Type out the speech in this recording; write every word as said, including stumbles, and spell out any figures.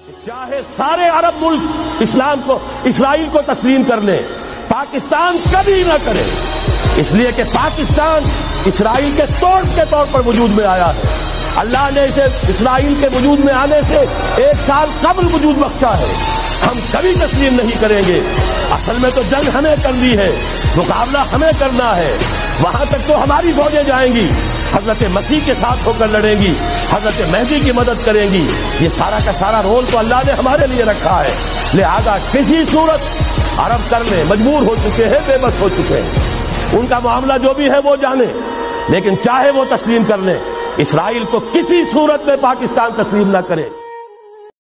चाहे सारे अरब मुल्क इस्लाम को, इसराइल को तस्लीम कर ले, पाकिस्तान कभी न करे, इसलिए कि पाकिस्तान इसराइल के तोड़ के तौर पर वजूद में आया है। अल्लाह ने इसे इसराइल के वजूद में आने से एक साल कबल वजूद बख्शा है। हम कभी तस्लीम नहीं करेंगे। असल में तो जंग हमें करनी है, मुकाबला हमें करना है। वहां तक तो हमारी फौजें जाएंगी, हजरत मसीह के साथ होकर लड़ेंगी, हजरत मेहदी की मदद करेंगी। ये सारा का सारा रोल तो अल्लाह ने हमारे लिए रखा है। लिहाजा किसी सूरत अरब करने मजबूर हो चुके हैं, बेबस हो चुके हैं। उनका मामला जो भी है वो जाने, लेकिन चाहे वो तस्लीम कर लें, इसराइल को किसी सूरत में पाकिस्तान तस्लीम न करे।